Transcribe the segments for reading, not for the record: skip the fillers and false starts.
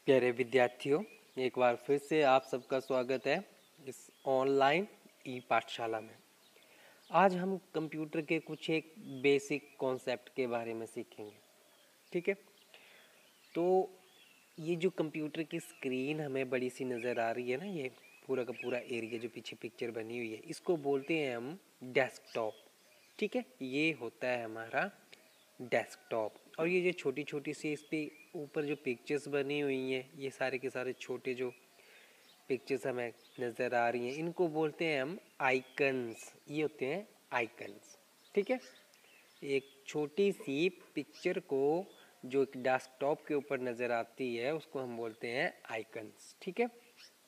प्यारे विद्यार्थियों, एक बार फिर से आप सबका स्वागत है इस ऑनलाइन ई पाठशाला में। आज हम कंप्यूटर के कुछ एक बेसिक कॉन्सेप्ट के बारे में सीखेंगे। ठीक है, तो ये जो कंप्यूटर की स्क्रीन हमें बड़ी सी नज़र आ रही है ना, ये पूरा का पूरा एरिया जो पीछे पिक्चर बनी हुई है, इसको बोलते हैं हम डेस्कटॉप। ठीक है, ये होता है हमारा डेस्कटॉप। और ये जो छोटी छोटी सी इस पे ऊपर जो पिक्चर्स बनी हुई हैं, ये सारे के सारे छोटे जो पिक्चर्स हमें नज़र आ रही हैं, इनको बोलते हैं हम आइकन्स। ये होते हैं आइकन्स। ठीक है, एक छोटी सी पिक्चर को जो एक डेस्कटॉप के ऊपर नज़र आती है उसको हम बोलते हैं आइकन्स। ठीक है,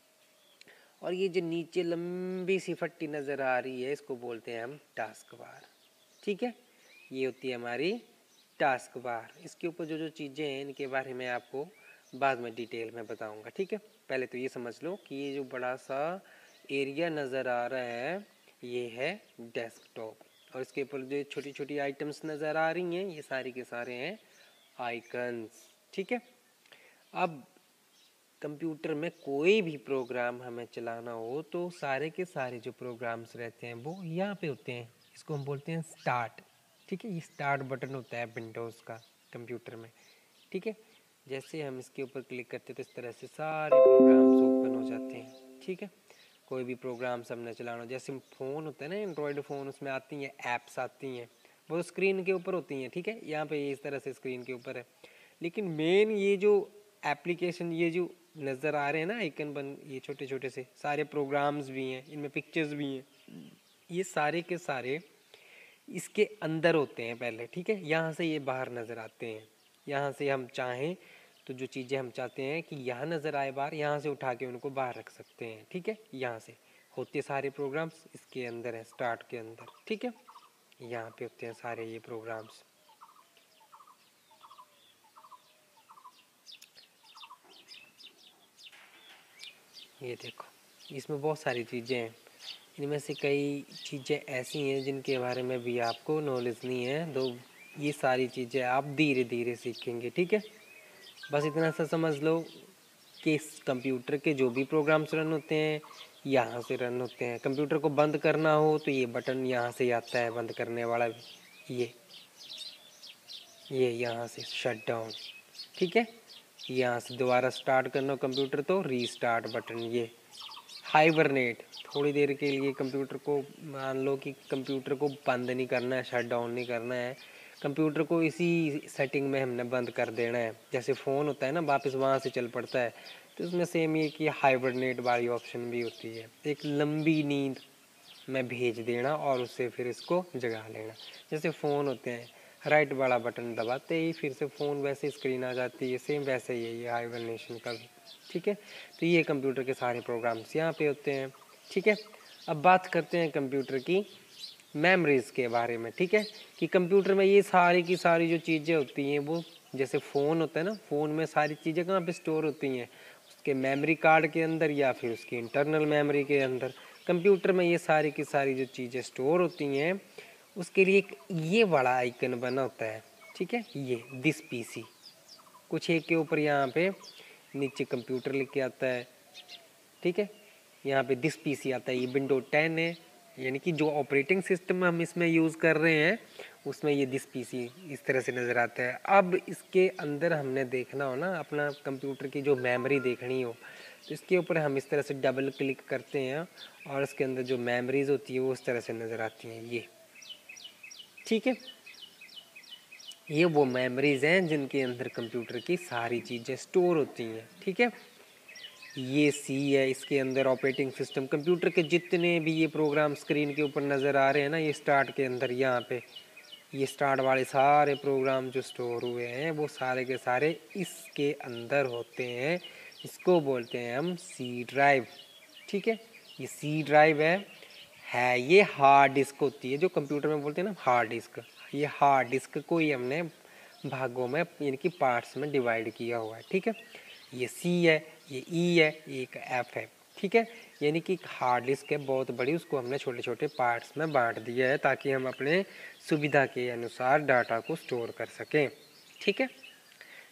और ये जो नीचे लंबी सी फट्टी नज़र आ रही है इसको बोलते हैं हम टास्क बार। ठीक है, ये होती है हमारी टास्क बार। इसके ऊपर जो जो चीज़ें हैं इनके बारे में आपको बाद में डिटेल में बताऊंगा। ठीक है, पहले तो ये समझ लो कि ये जो बड़ा सा एरिया नज़र आ रहा है ये है डेस्कटॉप, और इसके ऊपर जो छोटी छोटी आइटम्स नज़र आ रही हैं ये सारी के सारे हैं आइकन्स। ठीक है, अब कंप्यूटर में कोई भी प्रोग्राम हमें चलाना हो तो सारे के सारे जो प्रोग्राम्स रहते हैं वो यहाँ पे होते हैं। इसको हम बोलते हैं स्टार्ट। ठीक है, ये स्टार्ट बटन होता है विंडोज़ का कंप्यूटर में। ठीक है, जैसे हम इसके ऊपर क्लिक करते हैं तो इस तरह से सारे प्रोग्राम्स ओपन हो जाते हैं। ठीक है, कोई भी प्रोग्राम्स हमने चलाना हो, जैसे फ़ोन होता है ना एंड्रॉयड फ़ोन, उसमें आती हैं ऐप्स आती हैं, वो स्क्रीन के ऊपर होती हैं। ठीक है, यहाँ पे ये इस तरह से स्क्रीन के ऊपर है, लेकिन मेन ये जो एप्लीकेशन ये जो नज़र आ रहे हैं ना आइकन बन, ये छोटे छोटे से सारे प्रोग्राम्स भी हैं, इनमें पिक्चर्स भी हैं, ये सारे के सारे इसके अंदर होते हैं पहले। ठीक है, यहाँ से ये बाहर नज़र आते हैं। यहाँ से हम चाहें तो जो चीज़ें हम चाहते हैं कि यहाँ नज़र आए बाहर, यहाँ से उठा के उनको बाहर रख सकते हैं। ठीक है, यहाँ से होते सारे प्रोग्राम्स इसके अंदर है, स्टार्ट के अंदर। ठीक है, यहाँ पे होते हैं सारे ये प्रोग्राम्स। ये देखो, इसमें बहुत सारी चीज़ें हैं, इनमें से कई चीज़ें ऐसी हैं जिनके बारे में भी आपको नॉलेज नहीं है, तो ये सारी चीज़ें आप धीरे धीरे सीखेंगे। ठीक है, बस इतना सा समझ लो कि इस कंप्यूटर के जो भी प्रोग्राम्स रन होते हैं यहाँ से रन होते हैं। कंप्यूटर को बंद करना हो तो ये बटन यहाँ से आता है, बंद करने वाला ये यहाँ से शट डाउन। ठीक है, यहाँ से दोबारा स्टार्ट करना हो कंप्यूटर तो रीस्टार्ट बटन। ये हाइबरनेट, थोड़ी देर के लिए कंप्यूटर को, मान लो कि कंप्यूटर को बंद नहीं करना है, शट डाउन नहीं करना है, कंप्यूटर को इसी सेटिंग में हमने बंद कर देना है। जैसे फ़ोन होता है ना, वापस वहाँ से चल पड़ता है, तो इसमें सेम ये कि हाइबरनेट वाली ऑप्शन भी होती है, एक लंबी नींद में भेज देना और उससे फिर इसको जगा लेना। जैसे फ़ोन होते हैं, राइट वाला बटन दबाते ही फिर से फ़ोन वैसे स्क्रीन आ जाती है, सेम वैसे ही है ये हाइबरनेशन का भी। ठीक है, तो ये कंप्यूटर के सारे प्रोग्राम्स यहाँ पे होते हैं। ठीक है, अब बात करते हैं कंप्यूटर की मेमोरीज़ के बारे में। ठीक है, कि कंप्यूटर में ये सारी की सारी जो चीज़ें होती हैं वो, जैसे फ़ोन होता है ना, फ़ोन में सारी चीज़ें कहाँ पे स्टोर होती हैं, उसके मेमोरी कार्ड के अंदर या फिर उसकी इंटरनल मेमोरी के अंदर। कंप्यूटर में ये सारी की सारी जो चीज़ें स्टोर होती हैं उसके लिए एक ये बड़ा आइकन बना होता है। ठीक है, ये दिस पीसी, कुछ एक के ऊपर यहाँ पे नीचे कंप्यूटर लिख के आता है। ठीक है, यहाँ पे दिस पीसी आता है, ये विंडो 10 है, यानी कि जो ऑपरेटिंग सिस्टम हम इसमें यूज़ कर रहे हैं उसमें ये दिस पीसी इस तरह से नज़र आता है। अब इसके अंदर हमने देखना हो ना, अपना कंप्यूटर की जो मेमोरी देखनी हो, तो इसके ऊपर हम इस तरह से डबल क्लिक करते हैं और इसके अंदर जो मेमोरीज होती है वो इस तरह से नज़र आती हैं ये। ठीक है, ये वो मेमोरीज हैं जिनके अंदर कंप्यूटर की सारी चीज़ें स्टोर होती हैं। ठीक है, ये सी है, इसके अंदर ऑपरेटिंग सिस्टम, कंप्यूटर के जितने भी ये प्रोग्राम स्क्रीन के ऊपर नज़र आ रहे हैं ना, ये स्टार्ट के अंदर यहाँ पे ये स्टार्ट वाले सारे प्रोग्राम जो स्टोर हुए हैं वो सारे के सारे इसके अंदर होते हैं। इसको बोलते हैं हम सी ड्राइव। ठीक है, ये सी ड्राइव है ये हार्ड डिस्क होती है, जो कंप्यूटर में बोलते हैं ना हार्ड डिस्क। ये हार्ड डिस्क को ही हमने भागों में यानी कि पार्ट्स में डिवाइड किया हुआ है। ठीक है, ये सी है, ये ई है, एक एफ है। ठीक है, यानी कि हार्ड डिस्क है बहुत बड़ी, उसको हमने छोटे छोटे पार्ट्स में बांट दिया है ताकि हम अपने सुविधा के अनुसार डाटा को स्टोर कर सकें। ठीक है,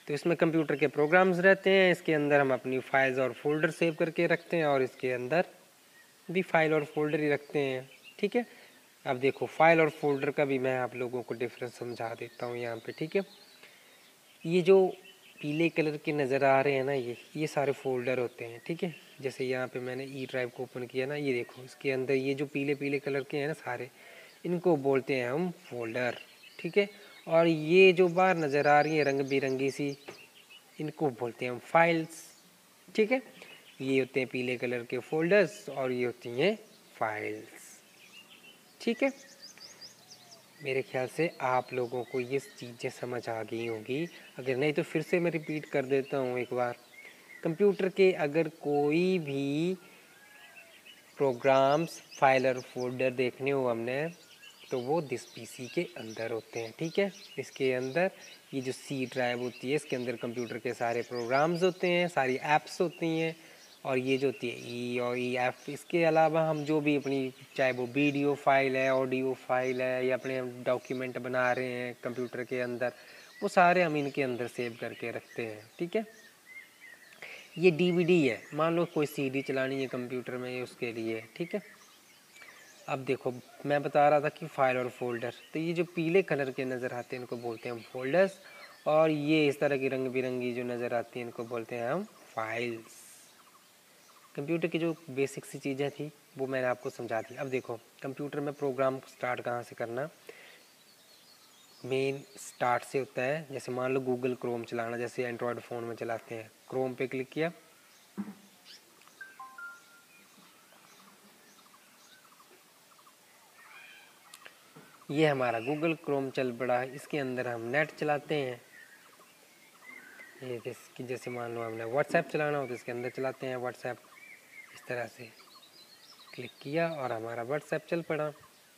तो इसमें कंप्यूटर के प्रोग्राम्स रहते हैं, इसके अंदर हम अपनी फाइल्स और फोल्डर सेव करके रखते हैं और इसके अंदर भी फाइल और फोल्डर ही रखते हैं। ठीक है, अब देखो फाइल और फोल्डर का भी मैं आप लोगों को डिफरेंस समझा देता हूँ यहाँ पे। ठीक है, ये जो पीले कलर के नज़र आ रहे हैं ना, ये सारे फोल्डर होते हैं। ठीक है, जैसे यहाँ पे मैंने ई ड्राइव को ओपन किया ना, ये देखो इसके अंदर ये जो पीले पीले कलर के हैं ना सारे, इनको बोलते हैं हम फोल्डर। ठीक है, और ये जो बाहर नज़र आ रही है रंग बिरंगी सी, इनको बोलते हैं हम फाइल्स। ठीक है, ये होते हैं पीले कलर के फोल्डर्स और ये होती हैं फाइल्स। ठीक है, मेरे ख्याल से आप लोगों को ये चीज़ें समझ आ गई होंगी, अगर नहीं तो फिर से मैं रिपीट कर देता हूँ एक बार। कंप्यूटर के अगर कोई भी प्रोग्राम्स, फाइल और फोल्डर देखने हो हमने, तो वो दिस पीसी के अंदर होते हैं। ठीक है, इसके अंदर ये जो सी ड्राइव होती है, इसके अंदर कंप्यूटर के सारे प्रोग्राम्स होते हैं, सारी ऐप्स होती हैं, और ये जो होती है ई और ई एफ। इसके अलावा हम जो भी अपनी, चाहे वो वीडियो फाइल है, ऑडियो फाइल है, या अपने डॉक्यूमेंट बना रहे हैं कंप्यूटर के अंदर, वो सारे हम इनके अंदर सेव करके रखते हैं। ठीक है, ये डीवीडी है, मान लो कोई सीडी चलानी है कंप्यूटर में, ये उसके लिए। ठीक है, अब देखो मैं बता रहा था कि फाइल और फोल्डर, तो ये जो पीले कलर के नज़र आते हैं इनको बोलते हैं हम फोल्डर्स, और ये इस तरह की रंग बिरंगी जो नज़र आती हैं इनको बोलते हैं हम फाइल्स। कंप्यूटर की जो बेसिक सी चीज़ें थी वो मैंने आपको समझा दी। अब देखो कंप्यूटर में प्रोग्राम स्टार्ट कहाँ से करना, मेन स्टार्ट से होता है। जैसे मान लो गूगल क्रोम चलाना, जैसे एंड्रॉयड फ़ोन में चलाते हैं, क्रोम पे क्लिक किया, ये हमारा गूगल क्रोम चल पड़ा है। इसके अंदर हम नेट चलाते हैं, ये जैसे मान लो हमने व्हाट्सएप चलाना हो तो इसके अंदर चलाते हैं व्हाट्सएप। इस तरह से क्लिक किया और हमारा व्हाट्सएप चल पड़ा।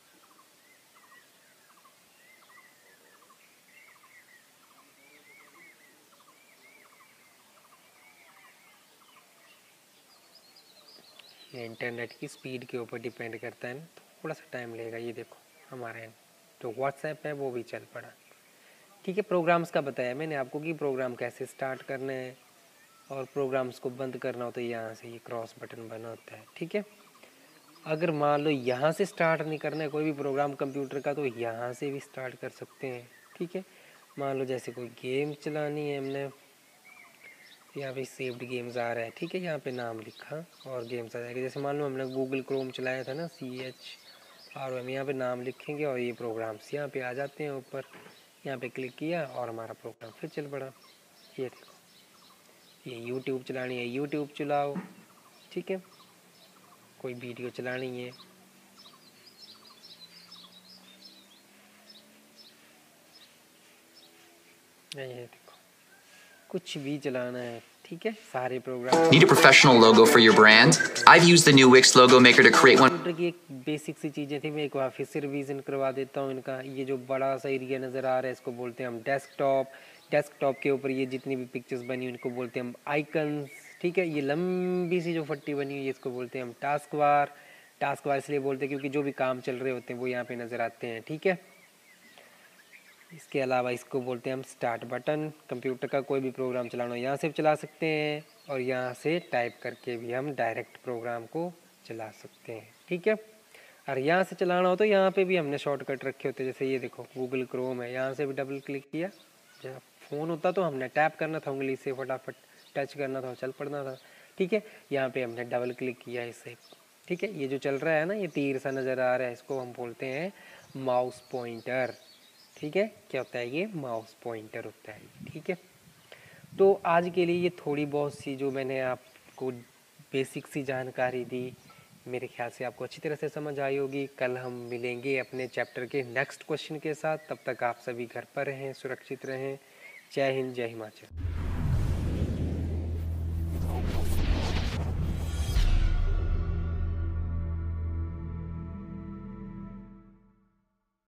ये इंटरनेट की स्पीड के ऊपर डिपेंड करता है, थोड़ा सा टाइम लगेगा। ये देखो हमारे जो व्हाट्सएप है वो भी चल पड़ा। ठीक है, प्रोग्राम्स का बताया मैंने आपको कि प्रोग्राम कैसे स्टार्ट करने हैं, और प्रोग्राम्स को बंद करना हो तो यहाँ से ये क्रॉस बटन बना होता है। ठीक है, अगर मान लो यहाँ से स्टार्ट नहीं करना है कोई भी प्रोग्राम कंप्यूटर का, तो यहाँ से भी स्टार्ट कर सकते हैं। ठीक है, मान लो जैसे कोई गेम चलानी है हमने, यहाँ पे सेव्ड गेम्स आ रहा है। ठीक है, यहाँ पे नाम लिखा और गेम्स आ जाएगा। जैसे मान लो हमने गूगल क्रोम चलाया था ना, CHROM, यहाँ पे नाम लिखेंगे और ये प्रोग्राम्स यहाँ पे आ जाते हैं ऊपर। यहाँ पे क्लिक किया और हमारा प्रोग्राम फिर चल पड़ा। ये देखो, ये यूट्यूब चलानी है यूट्यूब चलाओ। ठीक है, कोई वीडियो चलानी है, ये देखो कुछ भी चलाना है। ठीक है, सारे program. Need a professional logo for your brand? I've used the new Wix logo maker to create one. Computer की एक बेसिक सी चीज़ें थी, मैं एक बार फिर से रिवीजन करवा देता हूँ इनका। ये जो बड़ा सा एरिया नज़र आ रहा है इसको बोलते हैं हम डेस्कटॉप। डेस्कटॉप के ऊपर ये जितनी भी पिक्चर्स बनी हुई इनको बोलते हैं हम आइकन्स। ठीक है, ये लंबी सी जो फट्टी बनी हुई है इसको बोलते हैं हम टास्क बार। टास्क बार इसलिए बोलते हैं क्योंकि जो भी काम चल रहे होते हैं वो यहाँ पे नज़र आते हैं। ठीक है, इसके अलावा इसको बोलते हैं हम स्टार्ट बटन। कंप्यूटर का कोई भी प्रोग्राम चलाना हो यहाँ से भी चला सकते हैं, और यहाँ से टाइप करके भी हम डायरेक्ट प्रोग्राम को चला सकते हैं। ठीक है, और यहाँ से चलाना हो तो यहाँ पे भी हमने शॉर्टकट रखे होते हैं। जैसे ये देखो गूगल क्रोम है, यहाँ से भी डबल क्लिक किया। जब फ़ोन होता तो हमने टैप करना था, उंगली से फटाफट टच करना था, चल पड़ना था। ठीक है, यहाँ पे हमने डबल क्लिक किया इससे। ठीक है, ये जो चल रहा है ना, ये तीर सा नज़र आ रहा है, इसको हम बोलते हैं माउस पॉइंटर। ठीक है, क्या होता है, ये माउस पॉइंटर होता है। ठीक है, तो आज के लिए ये थोड़ी बहुत सी जो मैंने आपको बेसिक सी जानकारी दी, मेरे ख्याल से आपको अच्छी तरह से समझ आई होगी। कल हम मिलेंगे अपने चैप्टर के नेक्स्ट क्वेश्चन के साथ। तब तक आप सभी घर पर रहें, सुरक्षित रहें। जय हिंद, जय हिमाचल।